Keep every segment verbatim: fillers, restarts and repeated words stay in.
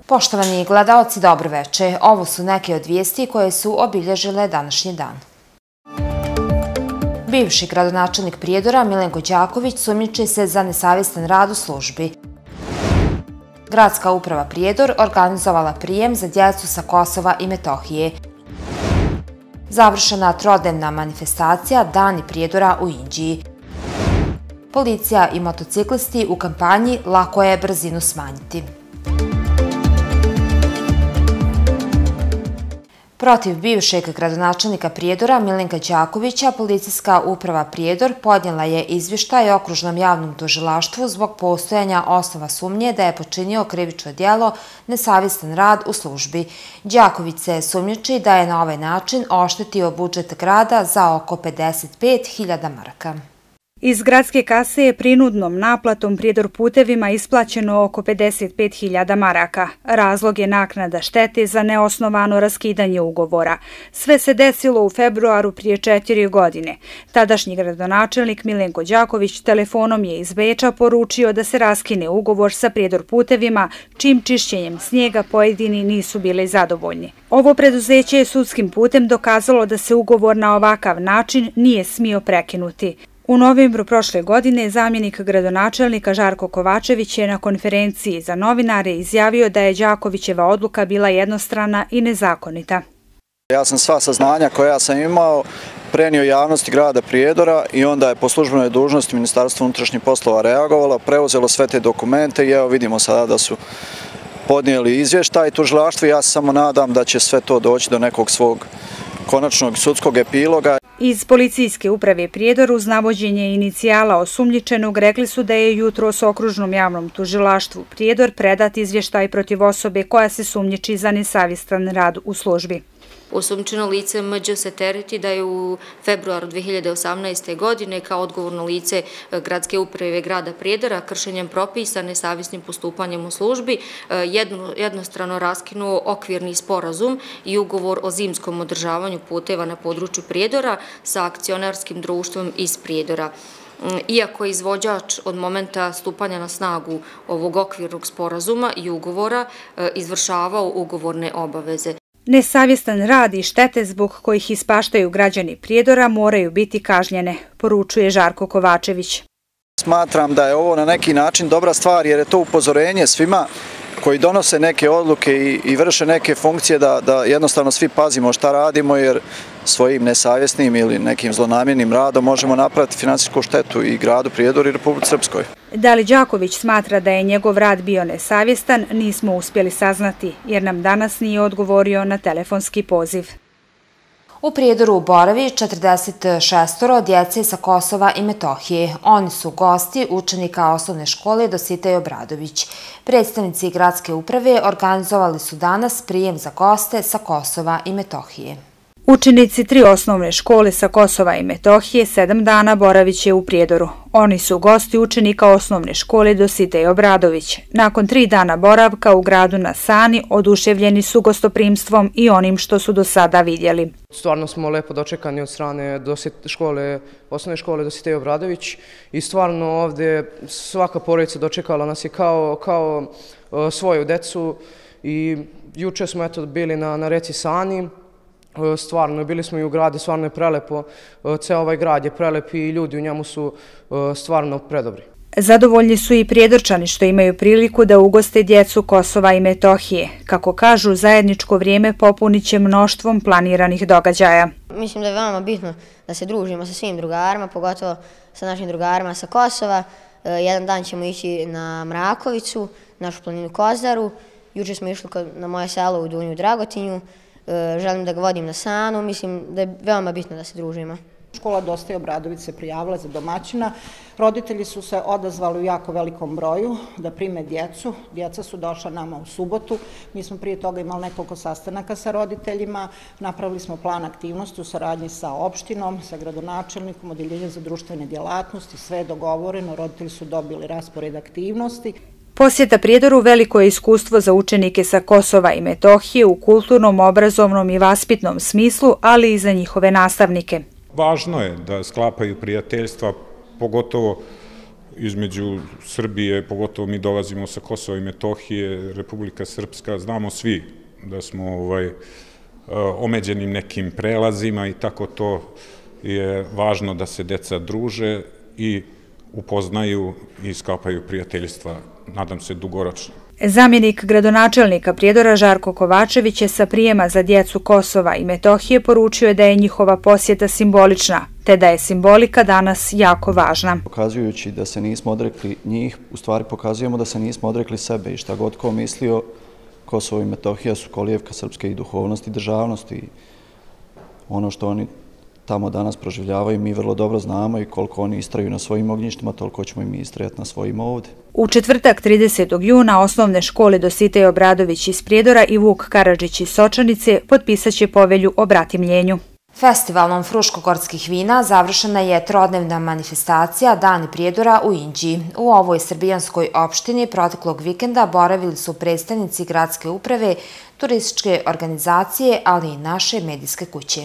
Poštovani gledaoci, dobro veče. Ovo su neke od vijesti koje su obilježile današnji dan. Bivši gradonačelnik Prijedora Milenko Đaković sumnjiči se za nesavjestan rad u službi. Gradska uprava Prijedor organizovala prijem za djecu sa Kosova i Metohije. Završena trodnevna manifestacija Dani Prijedora u Inđiji. Policija i motociklisti u kampanji Lako je brzinu smanjiti. Protiv bivšeg gradonačelnika Prijedora Milenka Đakovića policijska uprava Prijedor podnijela je izvještaj Okružnom javnom tužilaštvu zbog postojanja osnova sumnje da je počinio krivično djelo nesavjestan rad u službi. Đaković se sumnjiči da je na ovaj način oštetio budžet grada za oko pedeset pet hiljada maraka. Iz gradske kase je prinudnom naplatom Prijedor putevima isplaćeno oko pedeset pet hiljada maraka. Razlog je naknada štete za neosnovano raskidanje ugovora. Sve se desilo u februaru prije četiri godine. Tadašnji gradonačelnik Milenko Đaković telefonom je iz Beča poručio da se raskine ugovor sa Prijedor putevima, čim čišćenjem snijega pojedini nisu bili zadovoljni. Ovo preduzeće je sudskim putem dokazalo da se ugovor na ovakav način nije smio prekinuti. U novembru prošle godine zamjenik gradonačelnika Žarko Kovačević je na konferenciji za novinare izjavio da je Đakovićeva odluka bila jednostrana i nezakonita. Ja sam sva saznanja koja sam imao prenio javnosti grada Prijedora i onda je po službenoj dužnosti Ministarstvo unutrašnjih poslova reagovalo, preuzelo sve te dokumente i evo vidimo sada da su podnijeli izvještaj tužilaštvu. Ja se samo nadam da će sve to doći do nekog svog konačnog sudskog epiloga. Iz policijske uprave Prijedor uz navođenje inicijala osumnjičenog rekli su da je jutros Okružnom javnom tužilaštvu Prijedor predat izvještaj protiv osobe koja se sumnjiči za nesavjestan rad u službi. Osumnjičeno lice M Đ se tereti da je u februaru dve hiljade osamnaeste. godine kao odgovorno lice gradske uprave grada Prijedora kršenjem propisa nesavjesnim postupanjem u službi jednostrano raskinuo okvirni sporazum i ugovor o zimskom održavanju puteva na području Prijedora sa akcionarskim društvom iz Prijedora. Iako je izvođač od momenta stupanja na snagu ovog okvirnog sporazuma i ugovora izvršavao ugovorne obaveze. Nesavjestan rad i štete zbog kojih ispaštaju građani Prijedora moraju biti kažnjene, poručuje Žarko Kovačević. Smatram da je ovo na neki način dobra stvar jer je to upozorenje svima koji donose neke odluke i, i vrše neke funkcije da, da jednostavno svi pazimo šta radimo jer svojim nesavjesnim ili nekim zlonamjernim radom možemo napraviti finansijsku štetu i gradu Prijedoru i Republici Srpskoj. Da li Đaković smatra da je njegov rad bio nesavjestan, nismo uspjeli saznati jer nam danas nije odgovorio na telefonski poziv. U Prijedoru boravi četrdeset šest djece sa Kosova i Metohije. Oni su gosti učenika osnovne škole Dositej Obradović. Predstavnici gradske uprave organizovali su danas prijem za goste sa Kosova i Metohije. Učenici tri osnovne škole sa Kosova i Metohije sedam dana boravit će u Prijedoru. Oni su gosti učenika osnovne škole Dositej Obradović. Nakon tri dana boravka u gradu na Sani oduševljeni su gostoprimstvom i onim što su do sada vidjeli. Stvarno smo lepo dočekani od strane škole, osnovne škole Dositej Obradović i stvarno ovdje svaka porodica dočekala nas je kao, kao svoju decu i juče smo eto bili na, na reci Sani. Stvarno, bili smo i u gradu, stvarno je prelepo, ceo ovaj grad je prelep i ljudi u njemu su stvarno predobri. Zadovoljni su i Prijedorčani što imaju priliku da ugoste djecu Kosova i Metohije. Kako kažu, zajedničko vrijeme popunit će mnoštvom planiranih događaja. Mislim da je veoma bitno da se družimo sa svim drugarima, pogotovo sa našim drugarima sa Kosova. Jedan dan ćemo ići na Mrakovicu, našu planinu Kozaru. Juče smo išli na moje selo u Dunju Dragotinju. Želim da ga vodim na Sanu, mislim da je veoma bitno da se družimo. Škola Dositej Obradović se prijavila za domaćina. Roditelji su se odazvali u jako velikom broju da prime djecu. Djeca su došla nama u subotu. Mi smo prije toga imali nekoliko sastanaka sa roditeljima. Napravili smo plan aktivnosti u saradnji sa opštinom, sa gradonačelnikom, odeljenjem za društvene djelatnosti. Sve je dogovoreno, roditelji su dobili raspored aktivnosti. Posjeta Prijedoru veliko je iskustvo za učenike sa Kosova i Metohije u kulturnom, obrazovnom i vaspitnom smislu, ali i za njihove nastavnike. Važno je da sklapaju prijateljstva, pogotovo između Srbije, pogotovo mi dolazimo sa Kosova i Metohije, Republika Srpska, znamo svi da smo ovaj, omeđenim nekim prelazima i tako to je važno da se deca druže i upoznaju i sklapaju prijateljstva, nadam se dugoročno. Zamjenik gradonačelnika Prijedora Žarko Kovačević je sa prijema za djecu Kosova i Metohije poručio da je njihova posjeta simbolična, te da je simbolika danas jako važna. Pokazujući da se nismo odrekli njih, u stvari pokazujemo da se nismo odrekli sebe i šta god ko mislio, Kosovo i Metohija su kolijevka srpske i duhovnosti i državnosti. Ono što oni tamo danas proživljavaju mi vrlo dobro znamo i koliko oni istraju na svojim ognjištima, toliko ćemo i mi istrajati na svojim ovdje. U četvrtak tridesetog juna osnovne škole Dositej Obradović iz Prijedora i Vuk Karadžić iz Sočanice potpisat će povelju o bratimljenju. Festivalom fruškogorskih vina završena je trodnevna manifestacija Dani Prijedora u Inđiji. U ovoj srbijanskoj opštini proteklog vikenda boravili su predstavnici gradske uprave, turističke organizacije, ali i naše medijske kuće.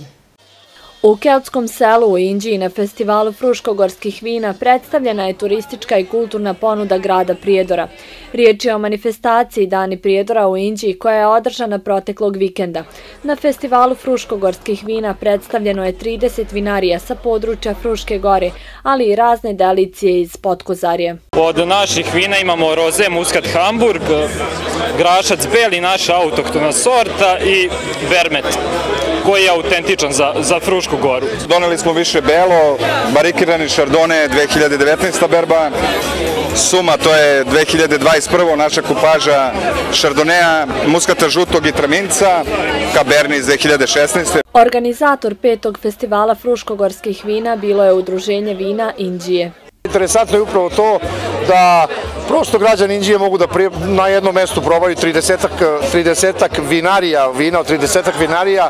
U Keltskom selu u Inđiji na festivalu fruškogorskih vina predstavljena je turistička i kulturna ponuda grada Prijedora. Riječ je o manifestaciji Dani Prijedora u Inđiji koja je održana proteklog vikenda. Na festivalu fruškogorskih vina predstavljeno je trideset vinarija sa područja Fruške gore, ali i razne delicije iz Potkozarje. Od naših vina imamo roze Muskat Hamburg, grašac beli, naša autohtona sorta i vermet, koji je autentičan za, za Frušku goru. Doneli smo više belo, barikirani šardone dve hiljade devetnaesta berba, suma to je dve hiljade dvadeset prva naša kupaža šardonea, muskata žutog i traminca, kaberni iz dve hiljade šesnaeste. Organizator petog festivala fruškogorskih vina bilo je Udruženje vina Inđije. Interesantno je upravo to da prosto građani Inđije mogu da na jednom mestu probaju tridesetak vinarija, vina od tridesetak vinarija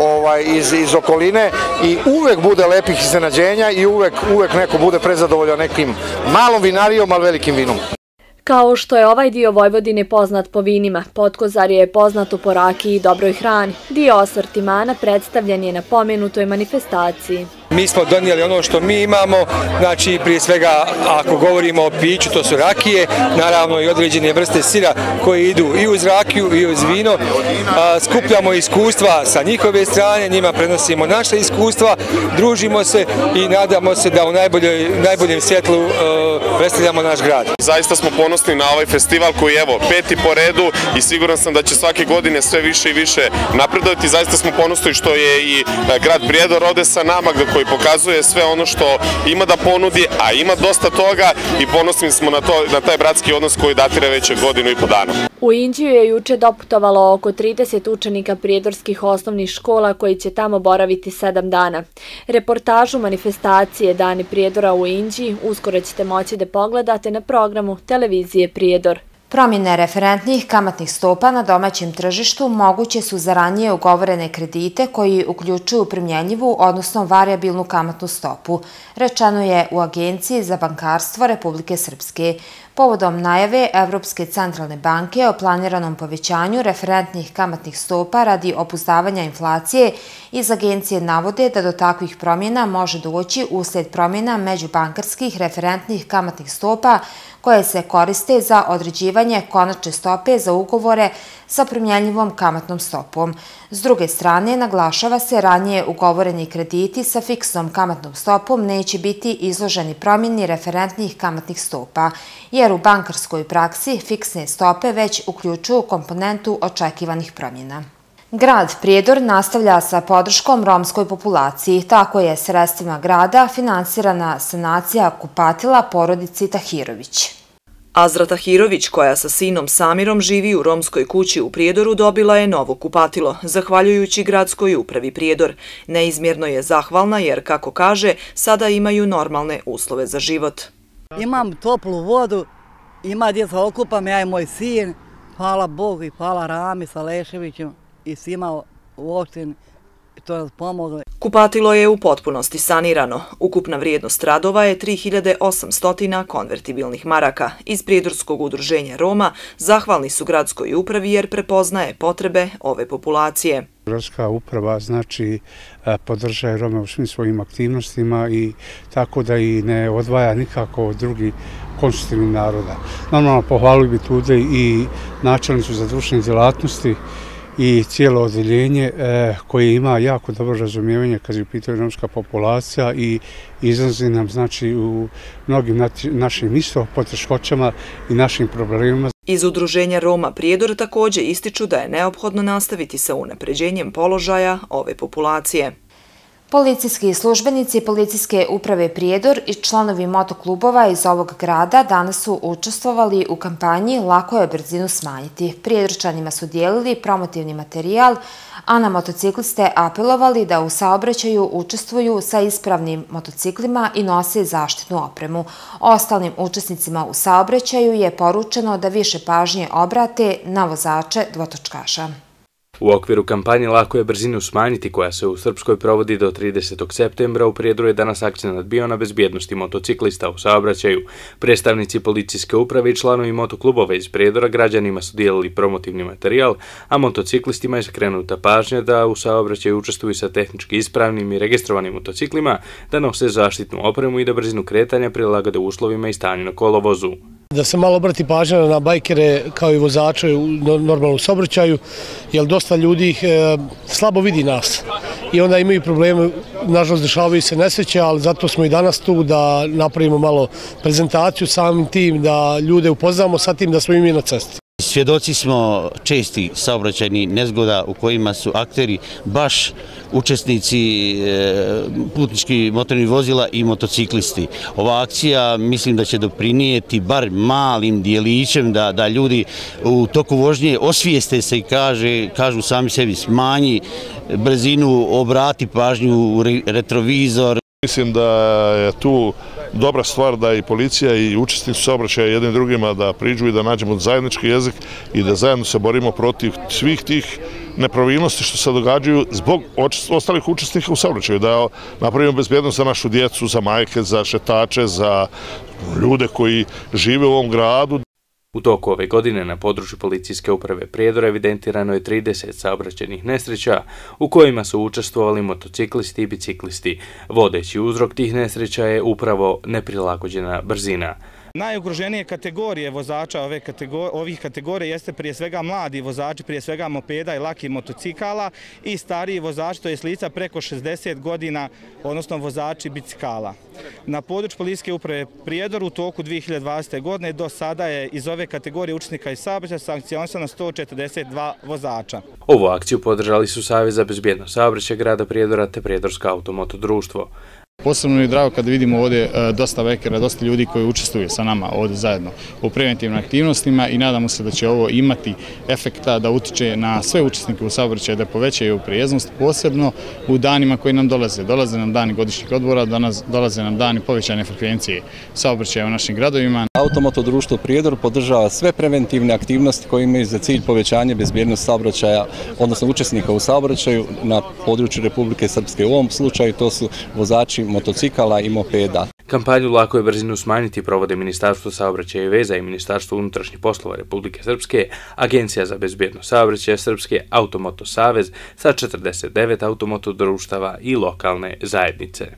iz okoline i uvek bude lepih iznenađenja i uvek neko bude prezadovoljan nekim malom vinarijom, ali velikim vinom. Kao što je ovaj dio Vojvodine poznat po vinima, Potkozarje je poznato po rakiji i dobroj hrani. Dio asortimana predstavljen je na pomenutoj manifestaciji. Mi smo donijeli ono što mi imamo, znači prije svega ako govorimo o piću, to su rakije, naravno i određene vrste sira koje idu i uz rakiju i uz vino. Skupljamo iskustva sa njihove strane, njima prenosimo naše iskustva, družimo se i nadamo se da u najboljem svjetlu predstavljamo naš grad. Zaista smo ponosni na ovaj festival koji je evo peti po redu i siguran sam da će svake godine sve više i više napredovati. Zaista smo ponosni što je i grad Prijedor ovde sa nama koji pokazuje sve ono što ima da ponudi, a ima dosta toga i ponosni smo na, to, na taj bratski odnos koji datira već godinu i po dana. U Inđiju je juče doputovalo oko trideset učenika prijedorskih osnovnih škola koji će tamo boraviti sedam dana. Reportažu manifestacije Dani Prijedora u Inđiji uskoro ćete moći da pogledate na programu televizije Prijedor. Promjene referentnih kamatnih stopa na domaćem tržištu moguće su za ranije ugovorene kredite koji uključuju primjenjivu, odnosno varijabilnu kamatnu stopu, rečeno je u Agenciji za bankarstvo Republike Srpske. Povodom najave Evropske centralne banke o planiranom povećanju referentnih kamatnih stopa radi opuzdavanja inflacije, iz agencije navode da do takvih promjena može doći usled promjena međubankarskih referentnih kamatnih stopa koje se koriste za određivanje konačne stope za ugovore sa primjenjivom kamatnom stopom. S druge strane, naglašava se ranije ugovoreni krediti sa fiksnom kamatnom stopom neće biti izloženi promjeni referentnih kamatnih stopa, jer u bankarskoj praksi fiksne stope već uključuju komponentu očekivanih promjena. Grad Prijedor nastavlja sa podrškom romskoj populaciji, tako je sredstvima grada finansirana sanacija kupatila porodici Tahirović. Azra Tahirović, koja sa sinom Samirom živi u romskoj kući u Prijedoru, dobila je novo kupatilo, zahvaljujući gradskoj upravi Prijedor. Neizmjerno je zahvalna jer, kako kaže, sada imaju normalne uslove za život. Imam toplu vodu, ima djeca okupam, ja i moj sin, hvala Bogu i hvala Rami sa Leševićem i svima u opštini. To nas pomoglo. Kupatilo je u potpunosti sanirano. Ukupna vrijednost radova je tri hiljade osamsto konvertibilnih maraka. Iz Prijedorskog udruženja Roma zahvalni su gradskoj upravi jer prepoznaje potrebe ove populacije. Gradska uprava znači podržaje Rome u svim svojim aktivnostima i tako da i ne odvaja nikako od drugih konstitutivnih naroda. Normalno, pohvalili bi tude i načelnicu za društvene djelatnosti i cijelo odeljenje koje ima jako dobro razumijevanje kad je u pitanju romska populacija i izlazi nam znači u mnogim našim isto poteškoćama i našim problemima. Iz Udruženja Roma Prijedor također ističu da je neophodno nastaviti sa unapređenjem položaja ove populacije. Policijski službenici Policijske uprave Prijedor i članovi motoklubova iz ovog grada danas su učestvovali u kampanji Lako je brzinu smanjiti. Prijedorčanima su dijelili promotivni materijal, a na motocikliste apelovali da u saobraćaju učestvuju sa ispravnim motociklima i nose zaštitnu opremu. Ostalim učesnicima u saobraćaju je poručeno da više pažnje obrate na vozače dvotočkaša. U okviru kampanje Lako je brzinu smanjiti, koja se u Srpskoj provodi do tridesetog septembra, u Prijedoru je danas akcenat bio na bezbjednosti motociklista u saobraćaju. Predstavnici policijske uprave i članovi motoklubova iz Prijedora građanima su dijelili promotivni materijal, a motociklistima je skrenuta pažnja da u saobraćaju učestvuju sa tehnički ispravnim i registrovanim motociklima, da nose zaštitnu opremu i da brzinu kretanja prilagode uslovima i stanju na kolovozu. Da se malo obrati pažnja na bajkere kao i vozače u normalnom saobraćaju, jer dosta ljudi ih slabo vidi nas i onda imaju probleme, nažalost dešavaju se nesreće, ali zato smo i danas tu da napravimo malo prezentaciju samim tim, da ljude upoznamo sa tim da smo i mi na cesti. Svjedoci smo česti saobraćajnih nezgoda u kojima su akteri baš učesnici putničkih motornih vozila i motociklisti. Ova akcija mislim da će doprinijeti bar malim dijelićem da, da ljudi u toku vožnje osvijeste se i kaže, kažu sami sebi smanji brzinu, obrati pažnju u retrovizor. Mislim da je tu dobra stvar da i policija i učesnici saobraćaja jednim drugima da priđu i da nađemo zajednički jezik i da zajedno se borimo protiv svih tih nepravilnosti što se događaju zbog ostalih učesnika u saobraćaju, da napravimo bezbjednost za našu djecu, za majke, za šetače, za ljude koji žive u ovom gradu. U toku ove godine na području Policijske uprave Prijedora evidentirano je trideset saobraćajnih nesreća u kojima su učestvovali motociklisti i biciklisti. Vodeći uzrok tih nesreća je upravo neprilagođena brzina. Najugroženije kategorije vozača ove kategor, ovih kategorija jeste prije svega mladi vozači, prije svega mopeda i lakih motocikala i stariji vozači, to je lica preko šezdeset godina, odnosno vozači bicikala. Na području Policijske uprave Prijedor u toku dvije hiljade dvadesete. godine do sada je iz ove kategorije učesnika i saobraćaja sankcionisano sto četrdeset dva vozača. Ovu akciju podržali su Savez za bezbjednost saobraćaja grada Prijedora te Prijedorsko automoto društvo. Posebno je drago kada vidimo ovdje dosta bajkera, dosta ljudi koji učestvuju sa nama ovdje zajedno u preventivnim aktivnostima i nadamo se da će ovo imati efekta da utiče na sve učesnike u saobraćaju, da povećaju prijeznost, posebno u danima koji nam dolaze. Dolaze nam dani godišnjih odbora, dolaze nam dani povećane frekvencije saobraćaja u našim gradovima. Automoto društvo Prijedor podržava sve preventivne aktivnosti koje imaju za cilj povećanje bezbjednosti saobraćaja, odnosno učesnika u saobraćaju na području Republike Srpske. U ovom slučaju to su vozači motocikala i mopeda. Kampanju Lako je brzinu smanjiti provode Ministarstvo saobraćaja i veza i Ministarstvo unutrašnjih poslova Republike Srpske, Agencija za bezbjednost saobraćaja Srpske, Automoto Savez sa četrdeset devet automoto društava i lokalne zajednice.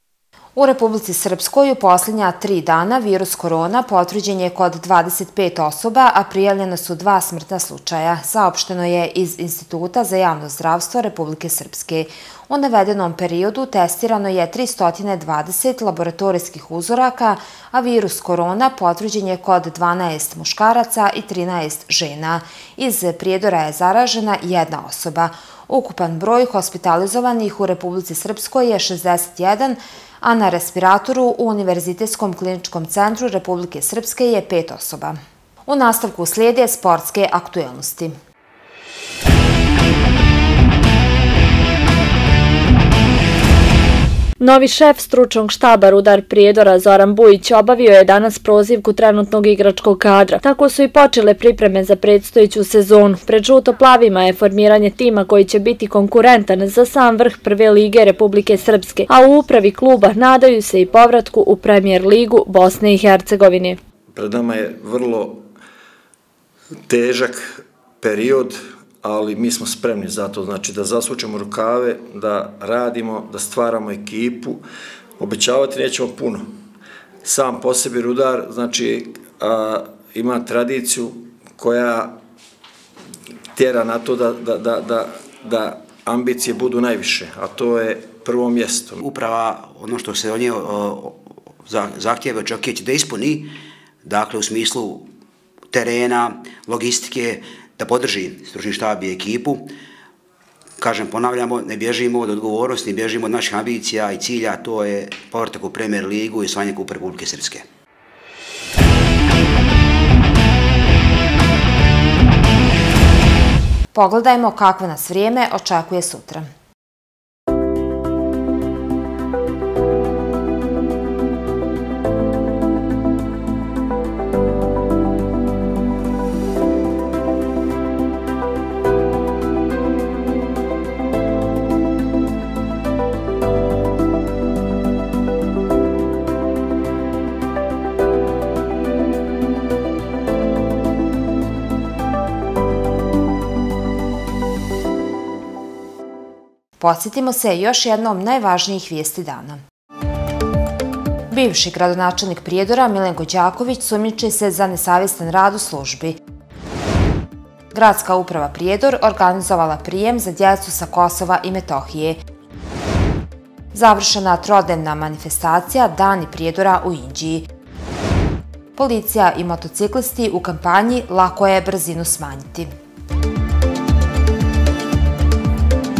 U Republici Srpskoj u posljednja tri dana virus korona potvrđen je kod dvadeset pet osoba, a prijavljeno su dva smrtna slučaja, saopšteno je iz Instituta za javno zdravstvo Republike Srpske. U navedenom periodu testirano je tristo dvadeset laboratorijskih uzoraka, a virus korona potvrđen je kod dvanaest muškaraca i trinaest žena. Iz Prijedora je zaražena jedna osoba. Ukupan broj hospitalizovanih u Republici Srpskoj je šezdeset jedan, a na respiratoru u Univerzitetskom kliničkom centru Republike Srpske je pet osoba. U nastavku slijede sportske aktuelnosti. Novi šef stručnog štaba Rudar Prijedora Zoran Bujić obavio je danas prozivku trenutnog igračkog kadra. Tako su i počele pripreme za predstojeću sezonu. Pred žuto-plavima je formiranje tima koji će biti konkurentan za sam vrh prve lige Republike Srpske, a u upravi kluba nadaju se i povratku u Premier ligu Bosne i Hercegovine. Pred nama je vrlo težak period, ali mi smo spremni za to, znači da zasučemo rukave, da radimo, da stvaramo ekipu. Obećavati nećemo puno. sam po sebi rudar, znači, ima tradiciju koja tjera na to da ambicije budu najviše, a to je prvo mjesto. Uprava, ono što se od nje zahtjeva očekuje da ispuni, dakle u smislu terena, logistike, da podrži stručni štab i ekipu. Kažem, ponavljamo, ne bježimo od odgovornosti, ne bježimo od naših ambicija i cilja, to je povratak u Premier ligu i osvajanje Kupa Republike Srpske. Pogledajmo kakvo nas vrijeme očekuje sutra. Podsjetimo se još jednom najvažnijih vijesti dana. Bivši gradonačelnik Prijedora Milenko Đaković sumnjiči se za nesavjestan rad u službi. Gradska uprava Prijedor organizovala prijem za djecu sa Kosova i Metohije. Završena trodnevna manifestacija Dani Prijedora u Inđiji. Policija i motociklisti u kampanji Lako je brzinu smanjiti.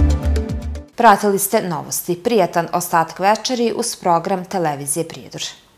Pratili ste novosti. Prijatan ostatak večeri uz program Televizije Prijedor.